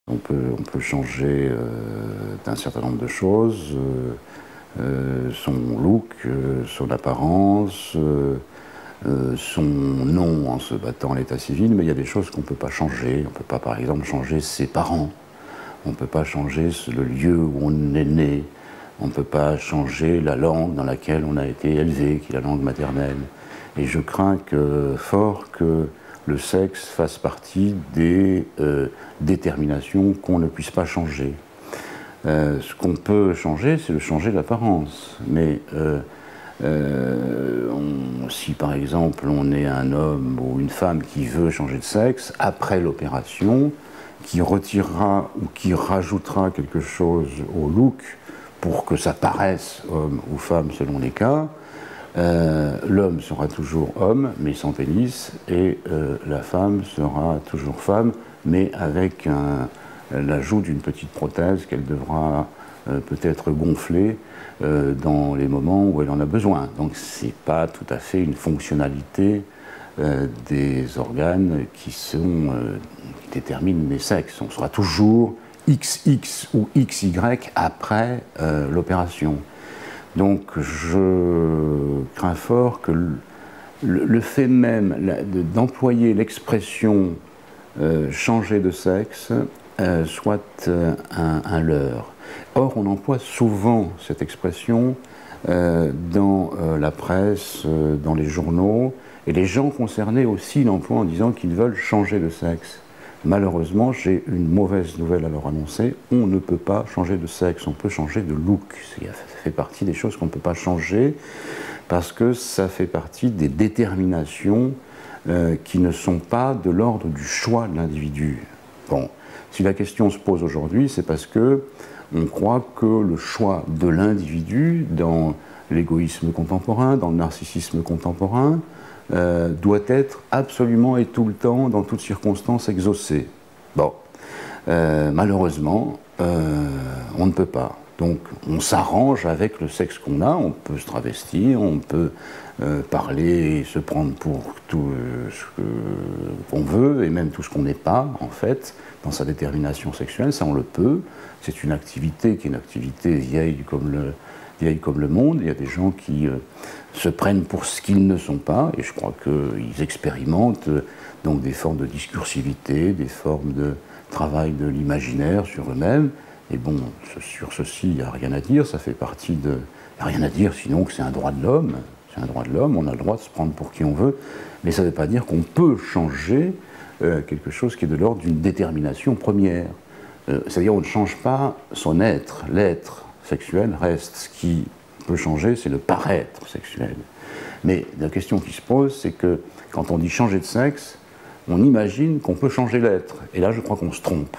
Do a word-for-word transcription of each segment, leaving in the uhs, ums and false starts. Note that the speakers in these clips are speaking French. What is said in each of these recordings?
On peut, on peut changer euh, d'un certain nombre de choses, euh, euh, son look, euh, son apparence, euh, euh, son nom en se battant à l'état civil, mais il y a des choses qu'on ne peut pas changer. On ne peut pas, par exemple, changer ses parents. On ne peut pas changer le lieu où on est né. On ne peut pas changer la langue dans laquelle on a été élevé, qui est la langue maternelle. Et je crains que, fort que le sexe fasse partie des euh, déterminations qu'on ne puisse pas changer. Euh, ce qu'on peut changer, c'est de changer l'apparence. Mais euh, euh, on, si par exemple on est un homme ou une femme qui veut changer de sexe, après l'opération, qui retirera ou qui rajoutera quelque chose au look pour que ça paraisse homme ou femme selon les cas, Euh, l'homme sera toujours homme, mais sans pénis, et euh, la femme sera toujours femme, mais avec l'ajout d'une petite prothèse qu'elle devra euh, peut-être gonfler euh, dans les moments où elle en a besoin. Donc ce n'est pas tout à fait une fonctionnalité euh, des organes qui, sont, euh, qui déterminent les sexes. On sera toujours X X ou X Y après euh, l'opération. Donc je crains fort que le, le fait même d'employer l'expression euh, changer de sexe euh, soit euh, un, un leurre. Or, on emploie souvent cette expression euh, dans euh, la presse, euh, dans les journaux, et les gens concernés aussi l'emploient en disant qu'ils veulent changer de sexe. Malheureusement, j'ai une mauvaise nouvelle à leur annoncer, on ne peut pas changer de sexe, on peut changer de look. Ça fait partie des choses qu'on ne peut pas changer parce que ça fait partie des déterminations euh, qui ne sont pas de l'ordre du choix de l'individu. Bon, si la question se pose aujourd'hui, c'est parce que on croit que le choix de l'individu dans l'égoïsme contemporain, dans le narcissisme contemporain, Euh, doit être absolument et tout le temps, dans toutes circonstances, exaucé. Bon, euh, malheureusement, euh, on ne peut pas. Donc, on s'arrange avec le sexe qu'on a, on peut se travestir, on peut euh, parler et se prendre pour tout euh, ce qu'on veut, et même tout ce qu'on n'est pas, en fait, dans sa détermination sexuelle, ça on le peut. C'est une activité qui est une activité vieille comme le, vieille comme le monde. Il y a des gens qui euh, se prennent pour ce qu'ils ne sont pas, et je crois qu'ils expérimentent euh, donc des formes de discursivité, des formes de travail de l'imaginaire sur eux-mêmes. Et bon, sur ceci, il n'y a rien à dire, ça fait partie de... Il n'y a rien à dire, sinon que c'est un droit de l'homme. C'est un droit de l'homme, on a le droit de se prendre pour qui on veut, mais ça ne veut pas dire qu'on peut changer euh, quelque chose qui est de l'ordre d'une détermination première. Euh, C'est-à-dire on ne change pas son être, l'être sexuel reste. Ce qui peut changer, c'est le paraître sexuel. Mais la question qui se pose, c'est que quand on dit changer de sexe, on imagine qu'on peut changer l'être. Et là, je crois qu'on se trompe.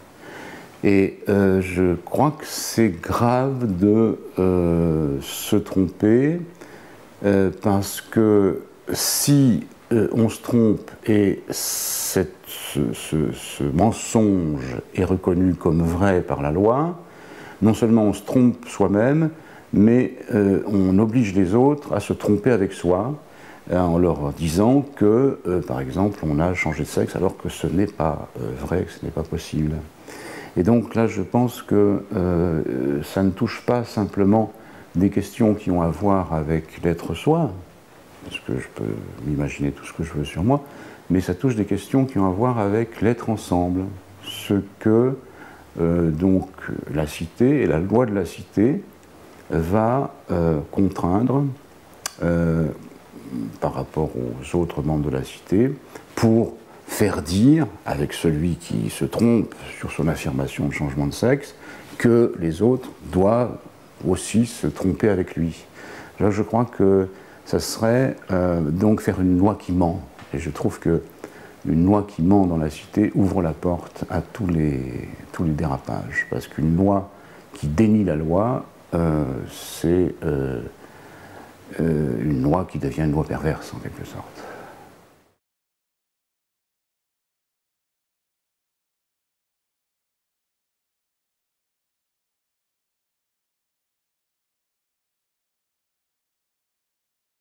Et euh, je crois que c'est grave de euh, se tromper, euh, parce que si euh, on se trompe et cette, ce, ce, ce mensonge est reconnu comme vrai par la loi, non seulement on se trompe soi-même, mais euh, on oblige les autres à se tromper avec soi, euh, en leur disant que, euh, par exemple, on a changé de sexe alors que ce n'est pas euh, vrai, que ce n'est pas possible. Et donc là, je pense que euh, ça ne touche pas simplement des questions qui ont à voir avec l'être soi, parce que je peux m'imaginer tout ce que je veux sur moi, mais ça touche des questions qui ont à voir avec l'être ensemble, ce que euh, donc la cité et la loi de la cité va euh, contraindre euh, par rapport aux autres membres de la cité pour faire dire, avec celui qui se trompe sur son affirmation de changement de sexe, que les autres doivent aussi se tromper avec lui. Là, je crois que ça serait euh, donc faire une loi qui ment. Et je trouve qu'une loi qui ment dans la cité ouvre la porte à tous les, tous les dérapages. Parce qu'une loi qui dénie la loi, euh, c'est euh, euh, une loi qui devient une loi perverse, en quelque sorte.